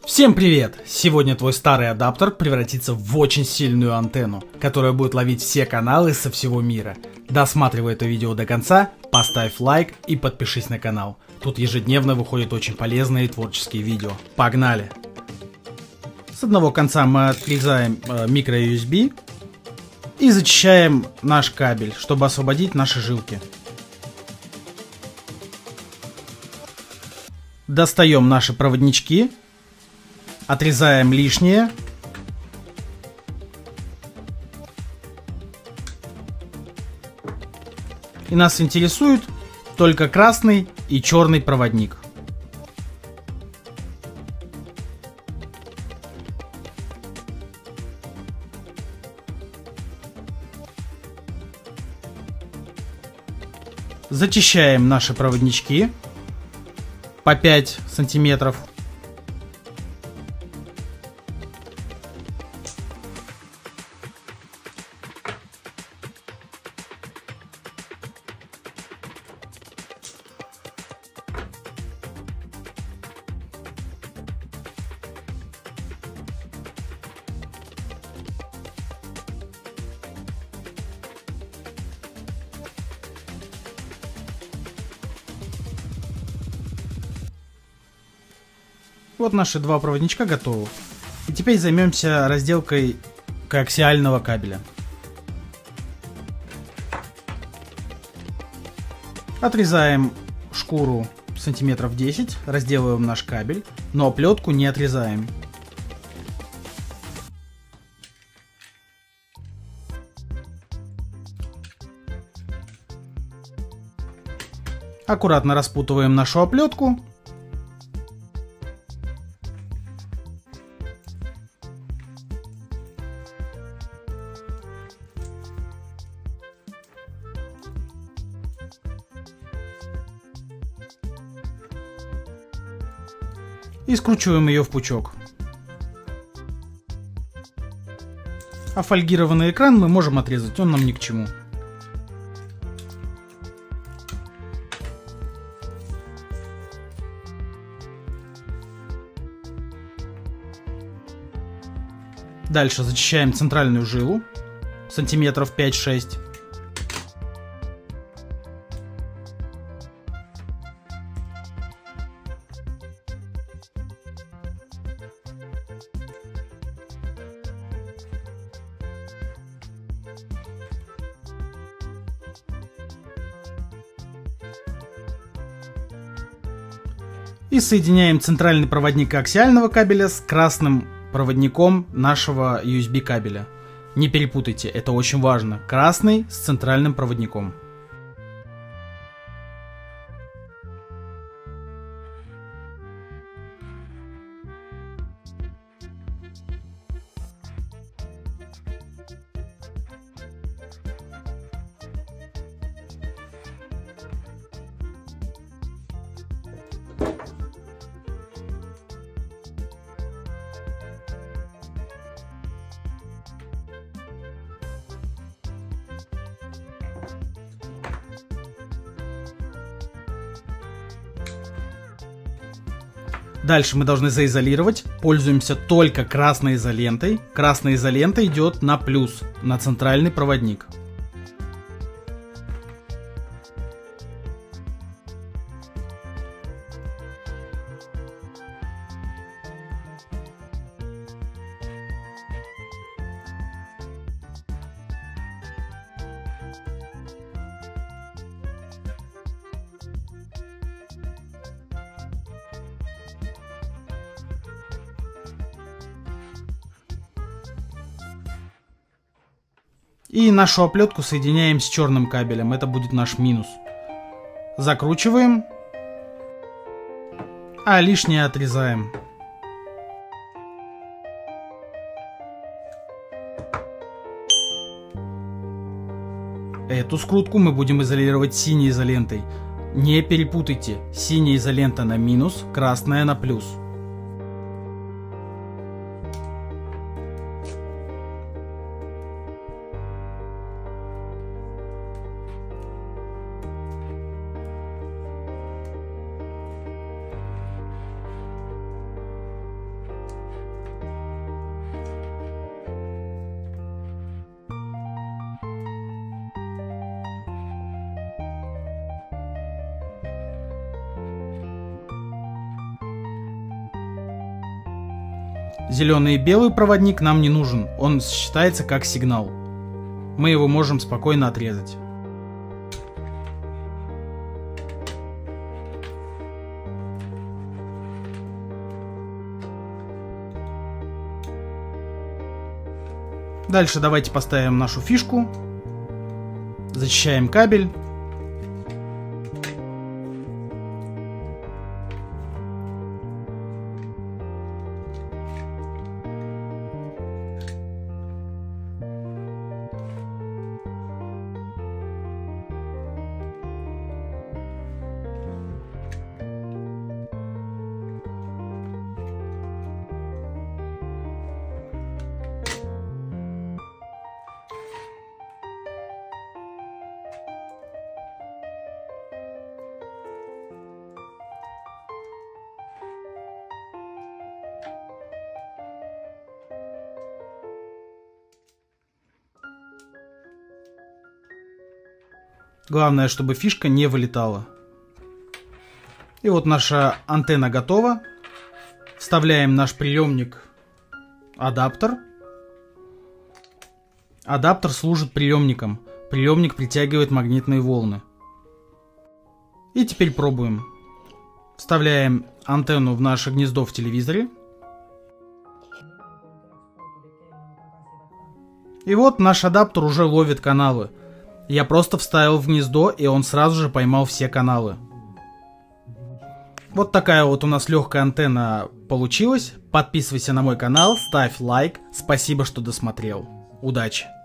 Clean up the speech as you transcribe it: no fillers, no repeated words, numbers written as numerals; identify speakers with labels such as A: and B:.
A: Всем привет! Сегодня твой старый адаптер превратится в очень сильную антенну, которая будет ловить все каналы со всего мира. Досматривай это видео до конца, поставь лайк и подпишись на канал. Тут ежедневно выходят очень полезные творческие видео. Погнали! С одного конца мы отрезаем micro-USB и зачищаем наш кабель, чтобы освободить наши жилки. Достаем наши проводнички. Отрезаем лишнее. И нас интересует только красный и черный проводник. Зачищаем наши проводнички по 5 сантиметров. Вот наши два проводничка готовы. И теперь займемся разделкой коаксиального кабеля. Отрезаем шкуру сантиметров 10, разделываем наш кабель, но оплетку не отрезаем. Аккуратно распутываем нашу оплетку. И скручиваем ее в пучок. А фольгированный экран мы можем отрезать, он нам ни к чему. Дальше зачищаем центральную жилу, сантиметров 5-6. И соединяем центральный проводник коаксиального кабеля с красным проводником нашего USB кабеля. Не перепутайте, это очень важно. Красный с центральным проводником. Дальше мы должны заизолировать. Пользуемся только красной изолентой. Красная изолента идет на плюс, на центральный проводник. И нашу оплетку соединяем с черным кабелем. Это будет наш минус. Закручиваем. А лишнее отрезаем. Эту скрутку мы будем изолировать синей изолентой. Не перепутайте. Синяя изолента на минус, красная на плюс. Зеленый и белый проводник нам не нужен, он считается как сигнал. Мы его можем спокойно отрезать. Дальше давайте поставим нашу фишку. Зачищаем кабель. Главное, чтобы фишка не вылетала. И вот наша антенна готова. Вставляем наш приемник адаптер. Адаптер служит приемником. Приемник притягивает магнитные волны. И теперь пробуем. Вставляем антенну в наше гнездо в телевизоре. И вот наш адаптер уже ловит каналы. Я просто вставил в гнездо, и он сразу же поймал все каналы. Вот такая вот у нас легкая антенна получилась. Подписывайся на мой канал, ставь лайк. Спасибо, что досмотрел. Удачи!